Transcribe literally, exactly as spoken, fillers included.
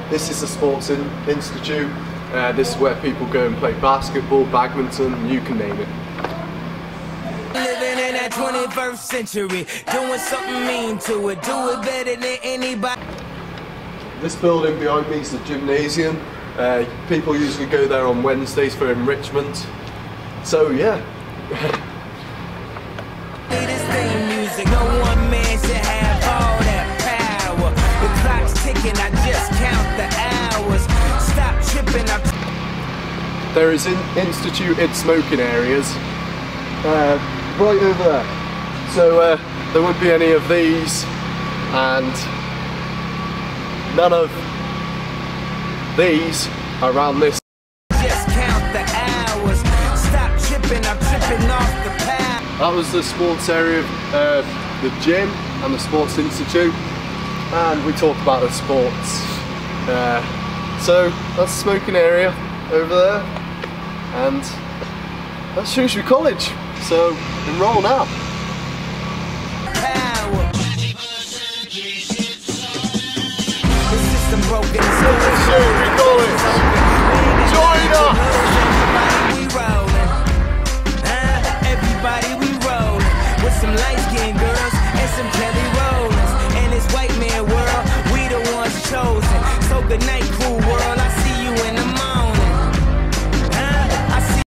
This is the Sports in Institute. Uh, this is where people go and play basketball, badminton, you can name it. Living in that twenty-first century, doing something mean to it, do it better than anybody. This building behind me is the gymnasium. Uh, people usually go there on Wednesdays for enrichment. So yeah. This theme music, no one man should have all that power. The clock's ticking, I just count the hours. Stop tripping, I'm There is in instituted smoking areas uh, right over there. So uh, there wouldn't be any of these and none of these around this. just count the hours. Stop tripping, I'm tripping off the path. That was the sports area of uh, the gym and the Sports Institute, and we talked about the sports. Uh, so that's the smoking area over there, and that's Shrewsbury College. So enroll now. Power. The system broken. Shrewsbury College. Join us. Everybody we rollin'. Uh, everybody we rollin'. With some light skinned girls and some Kelly